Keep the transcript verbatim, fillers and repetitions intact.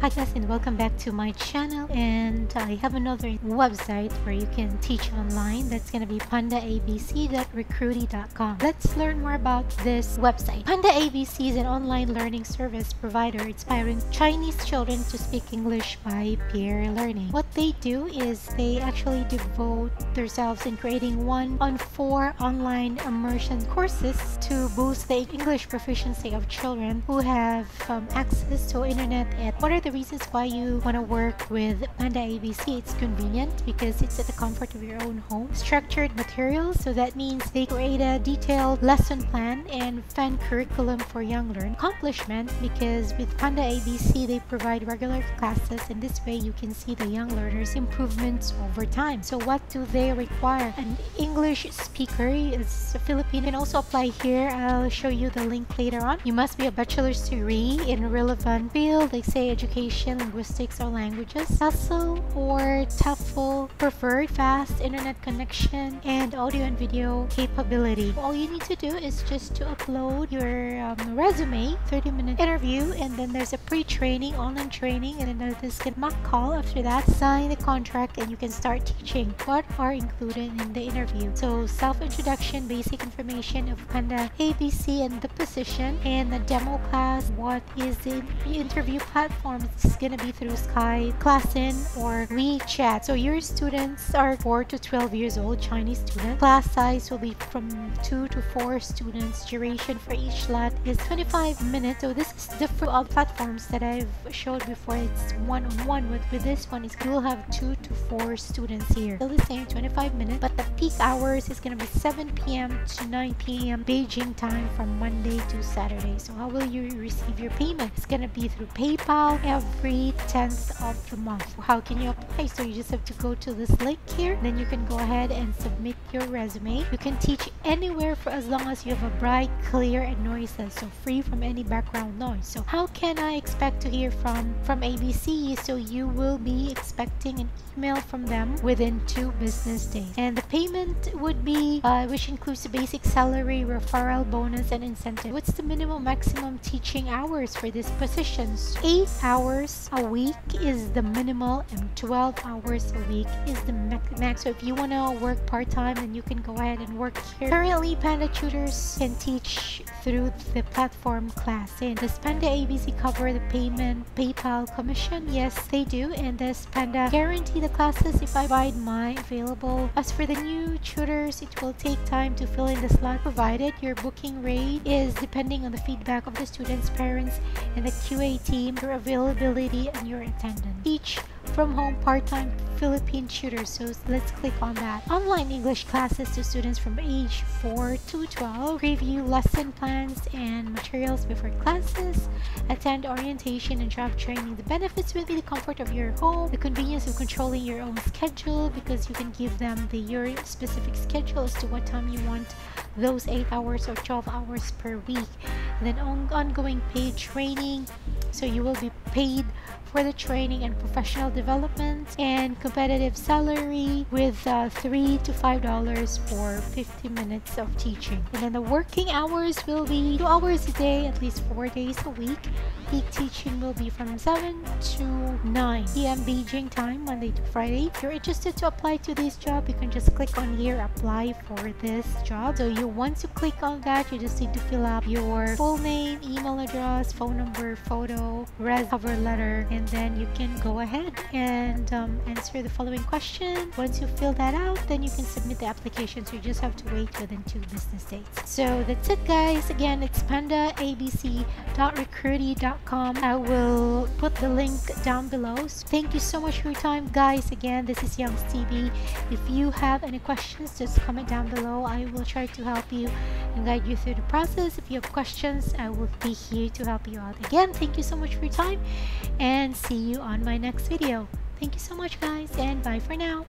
Hi guys, and welcome back to my channel. And I have another website where you can teach online. That's going to be panda a b c dot recruity dot com. Let's learn more about this website. Panda A B C is an online learning service provider inspiring Chinese children to speak English by peer learning. What they do is they actually devote themselves in creating one on four online immersion courses to boost the English proficiency of children who have um, access to internet. And what are the reasons why you want to work with Panda A B C? It's convenient because it's at the comfort of your own home. Structured materials, so that means they create a detailed lesson plan and fun curriculum for young learners. Accomplishment, because with Panda A B C they provide regular classes, and this way you can see the young learners' improvements over time. So what do they require? An English speaker is a Filipino. You can also apply here. I'll show you the link later on. You must be a bachelor's degree in a relevant field, like say education, linguistics, or languages. TESOL or TEFL preferred, fast internet connection, and audio and video capability. All you need to do is just to upload your um, resume, thirty minute interview, and then there's a pre-training, online training, and then there's a mock call. After that, sign the contract and you can start teaching. What are included in the interview? So self-introduction, basic information of Panda A B C and the position, and the demo class. What is the interview platform? It's gonna be through Skype, Classin, or WeChat. So your students are four to twelve years old, Chinese students. Class size will be from two to four students. Duration for each slot is twenty-five minutes. So this is different of platforms that I've showed before. It's one-on-one. With, with this one, is you will have two to four students here. Still the same, twenty-five minutes, but the peak hours is gonna be seven p m to nine p m Beijing time from Monday to Saturday. So how will you receive your payment? It's gonna be through PayPal every tenth of the month. How can you apply? So you just have to go to this link here, then you can go ahead and submit your resume. You can teach anywhere for as long as you have a bright, clear, and noiseless, so free from any background noise. So how can I expect to hear from from A B C? So you will be expecting an email from them within two business days, and the payment would be uh, which includes the basic salary, referral bonus, and incentive. What's the minimum maximum teaching hours for these positions? Eight hours a week is the minimal, and twelve hours a week is the max. So if you want to work part-time, then you can go ahead and work here. Currently, Panda tutors can teach through the platform class. And does Panda A B C cover the payment PayPal commission? Yes, they do. And does Panda guarantee the classes if I provide my available? As for the new tutors, it will take time to fill in the slot provided. Your booking rate is depending on the feedback of the students, parents, and the Q A team, your availability, and your attendance. Teach from home part-time Philippine tutors. So let's click on that. Online English classes to students from age four to twelve. Review lesson plans and materials before classes. Attend orientation and job training. The benefits will be the comfort of your home, the convenience of controlling your own schedule, because you can give them the your specific schedule as to what time you want those eight hours or twelve hours per week. And then on ongoing paid training, so you will be paid for the training and professional development, and competitive salary with uh, three to five dollars for fifty minutes of teaching. And then the working hours will be two hours a day, at least four days a week. Peak teaching will be from seven to nine p m Beijing time, Monday to Friday. If you're interested to apply to this job, you can just click on here, apply for this job. So you want to click on that, you just need to fill out your full name, email address, phone number, photo, res cover letter, and then you can go ahead and um, answer the following question. Once you fill that out, then you can submit the application. So you just have to wait within two business days. So that's it, guys. Again, it's panda a b c dot recruity dot com. I will put the link down below. So thank you so much for your time, guys. Again, this is Youngs T V. If you have any questions, just comment down below. I will try to help you and guide you through the process. If you have questions, I will be here to help you out. Again, thank you so much for your time, and see you on my next video. Thank you so much, guys, and bye for now.